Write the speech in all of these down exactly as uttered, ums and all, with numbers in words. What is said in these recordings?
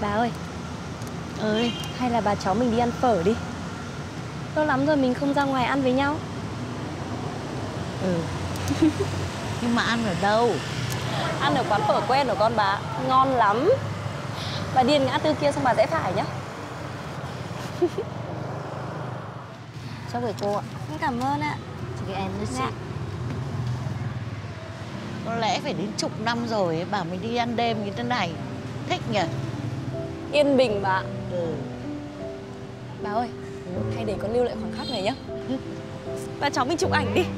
Bà ơi. Ơi, hay là bà cháu mình đi ăn phở đi. Lâu lắm rồi mình không ra ngoài ăn với nhau. Ừ. Nhưng mà ăn ở đâu? Ăn ở quán phở quen của con bà, ngon lắm. Bà đi ngã tư kia xong bà rẽ phải nhá. Chúc với cô ạ. Cảm ơn ạ. Chị em nữa Dạ. Có lẽ phải đến chục năm rồi ấy, bà mới đi ăn đêm như thế này. Thích nhỉ? Yên bình bà. Ừ. Bà ơi, hay để con lưu lại khoảnh khắc này nhá. Bà cháu mình chụp ảnh đi.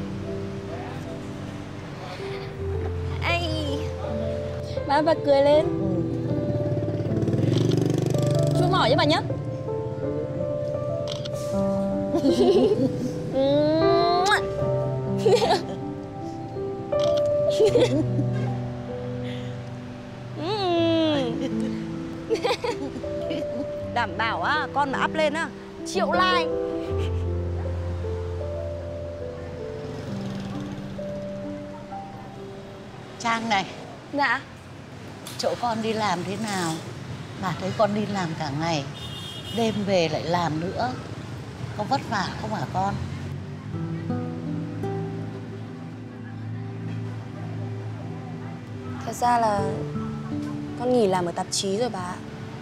Ây. Bà bà cười lên. Ừ. Chui mỏi cho bà nhá. Đảm bảo á, con mà up lên á, triệu like. Trang này. Dạ. Chỗ con đi làm thế nào? Bà thấy con đi làm cả ngày, đêm về lại làm nữa, có vất vả không hả con? Thật ra là con nghỉ làm ở tạp chí rồi bà ạ.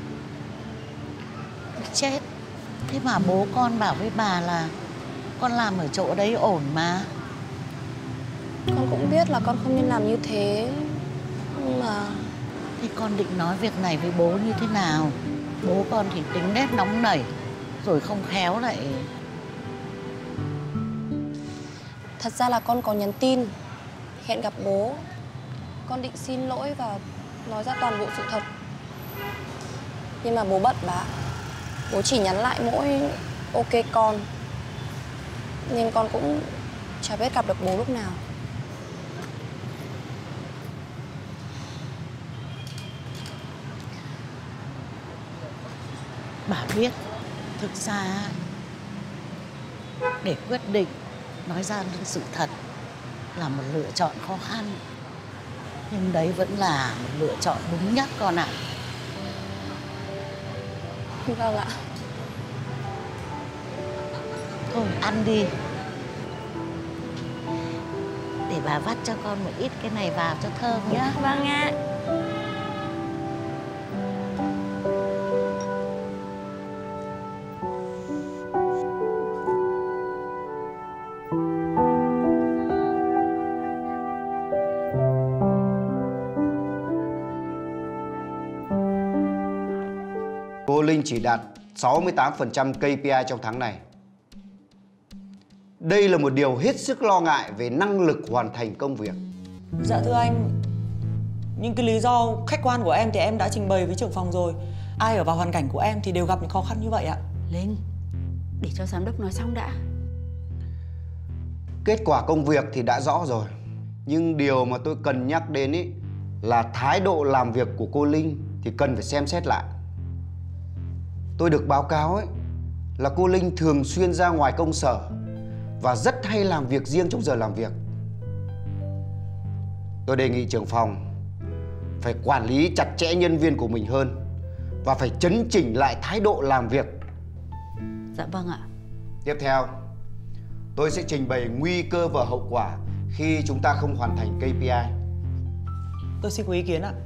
Chết. Thế mà bố con bảo với bà là con làm ở chỗ đấy ổn mà. Con cũng biết là con không nên làm như thế, nhưng mà... Thì con định nói việc này với bố như thế nào? Bố con thì tính nết nóng nảy, rồi không khéo lại... Thật ra là con có nhắn tin hẹn gặp bố. Con định xin lỗi và nói ra toàn bộ sự thật. Nhưng mà bố bận bà. Bố chỉ nhắn lại mỗi ok con. Nên con cũng chả biết gặp được bố lúc nào. Bà biết, thực ra để quyết định nói ra sự thật là một lựa chọn khó khăn. Nhưng đấy vẫn là một lựa chọn đúng nhất con ạ. Vâng ạ. Thôi ăn đi. Để bà vắt cho con một ít cái này vào cho thơm nhá. Vâng ạ. Cô Linh chỉ đạt sáu mươi tám phần trăm ca pê i trong tháng này. Đây là một điều hết sức lo ngại về năng lực hoàn thành công việc. Dạ thưa anh, những cái lý do khách quan của em thì em đã trình bày với trưởng phòng rồi. Ai ở vào hoàn cảnh của em thì đều gặp những khó khăn như vậy ạ. Linh, để cho giám đốc nói xong đã. Kết quả công việc thì đã rõ rồi. Nhưng điều mà tôi cần nhắc đến ý là thái độ làm việc của cô Linh thì cần phải xem xét lại. Tôi được báo cáo ấy là cô Linh thường xuyên ra ngoài công sở và rất hay làm việc riêng trong giờ làm việc. Tôi đề nghị trưởng phòng phải quản lý chặt chẽ nhân viên của mình hơn và phải chấn chỉnh lại thái độ làm việc. Dạ vâng ạ. Tiếp theo, tôi sẽ trình bày nguy cơ và hậu quả khi chúng ta không hoàn thành ca pê i. Tôi xin có ý kiến ạ.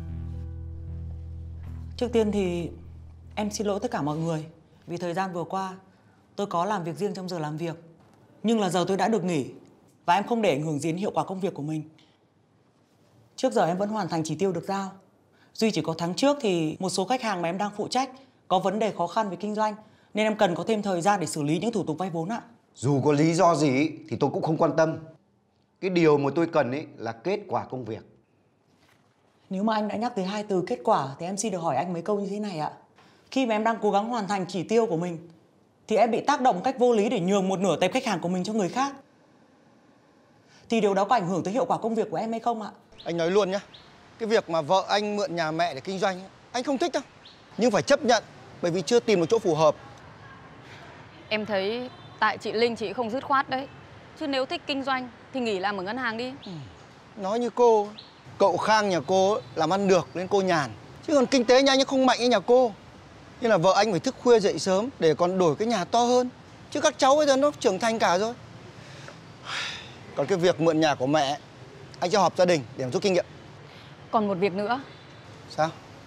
Trước tiên thì em xin lỗi tất cả mọi người vì thời gian vừa qua tôi có làm việc riêng trong giờ làm việc. Nhưng là giờ tôi đã được nghỉ và em không để ảnh hưởng gì đến hiệu quả công việc của mình. Trước giờ em vẫn hoàn thành chỉ tiêu được giao. Duy chỉ có tháng trước thì một số khách hàng mà em đang phụ trách có vấn đề khó khăn về kinh doanh nên em cần có thêm thời gian để xử lý những thủ tục vay vốn ạ. Dù có lý do gì thì tôi cũng không quan tâm. Cái điều mà tôi cần ấy là kết quả công việc. Nếu mà anh đã nhắc tới hai từ kết quả thì em xin được hỏi anh mấy câu như thế này ạ. Khi mà em đang cố gắng hoàn thành chỉ tiêu của mình thì em bị tác động một cách vô lý để nhường một nửa tệp khách hàng của mình cho người khác, thì điều đó có ảnh hưởng tới hiệu quả công việc của em hay không ạ? Anh nói luôn nhá, cái việc mà vợ anh mượn nhà mẹ để kinh doanh anh không thích đâu. Nhưng phải chấp nhận bởi vì chưa tìm được chỗ phù hợp. Em thấy tại chị Linh chị không dứt khoát đấy. Chứ nếu thích kinh doanh thì nghỉ làm ở ngân hàng đi. Ừ. Nói như cô, cậu Khang nhà cô làm ăn được nên cô nhàn. Chứ còn kinh tế nhà anh không mạnh như nhà cô. Nên là vợ anh phải thức khuya dậy sớm để còn đổi cái nhà to hơn. Chứ các cháu bây giờ nó trưởng thành cả rồi. Còn cái việc mượn nhà của mẹ, anh sẽ họp gia đình để rút kinh nghiệm. Còn một việc nữa. Sao?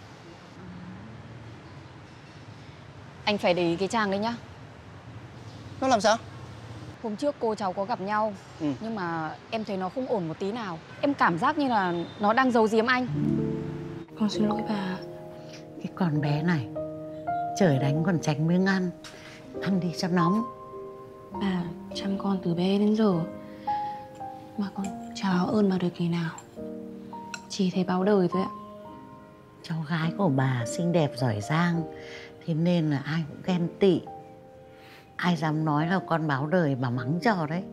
Anh phải để ý cái Trang đấy nhá. Nó làm sao? Hôm trước cô cháu có gặp nhau, ừ. nhưng mà em thấy nó không ổn một tí nào. Em cảm giác như là nó đang giấu giếm anh. Con xin lỗi bà. Cái con bé này, trời đánh còn tránh miếng ăn. Ăn đi cho nóng. Bà chăm con từ bé đến giờ mà con chả báo ơn bà được kỳ nào. Chỉ thấy báo đời thôi ạ. Cháu gái của bà xinh đẹp giỏi giang, thế nên là ai cũng ghen tị. Ai dám nói là con báo đời bà mắng cho đấy.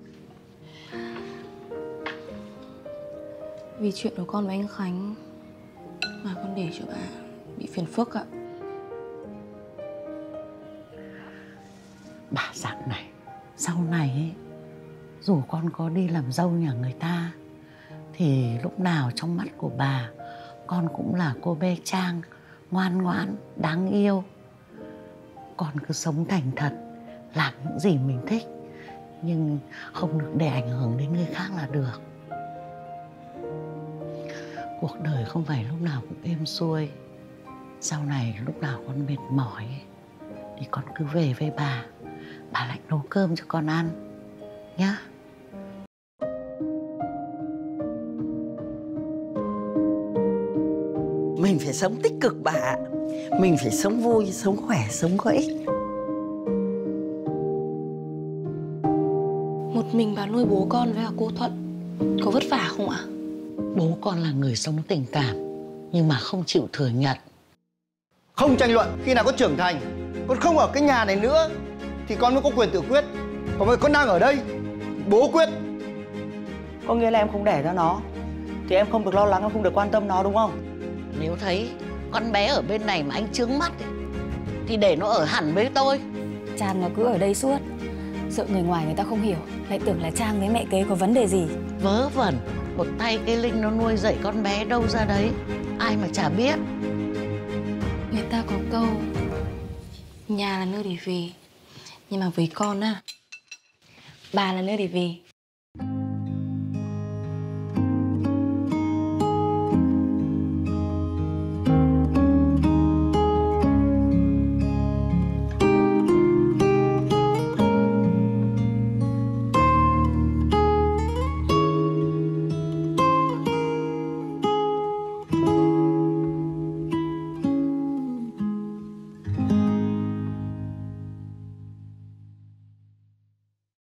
Vì chuyện của con với anh Khánh mà con để cho bà bị phiền phức ạ. Bà dặn này, sau này ấy, dù con có đi làm dâu nhà người ta thì lúc nào trong mắt của bà con cũng là cô bé Trang, ngoan ngoãn, đáng yêu. Con cứ sống thành thật, làm những gì mình thích, nhưng không được để ảnh hưởng đến người khác là được. Cuộc đời không phải lúc nào cũng êm xuôi. Sau này lúc nào con mệt mỏi thì con cứ về với bà. Bà lại nấu cơm cho con ăn nhá. Mình phải sống tích cực bà ạ. Mình phải sống vui, sống khỏe, sống có ích. Một mình bà nuôi bố con với cả cô Thuận có vất vả không ạ? Bố con là người sống tình cảm nhưng mà không chịu thừa nhận. Không tranh luận, khi nào con trưởng thành, con không ở cái nhà này nữa thì con mới có quyền tự quyết. Còn bây giờ con đang ở đây, bố quyết. Có nghĩa là em không đẻ ra nó thì em không được lo lắng, em không được quan tâm nó đúng không? Nếu thấy con bé ở bên này mà anh chướng mắt ấy, thì để nó ở hẳn với tôi. Trang nó cứ ở đây suốt, sợ người ngoài người ta không hiểu, lại tưởng là Trang với mẹ kế có vấn đề gì. Vớ vẩn, một tay cái Linh nó nuôi dạy con bé đâu ra đấy, ai mà chả biết. Người ta có câu nhà là nơi để về, nhưng mà với con á, bà là nơi để về.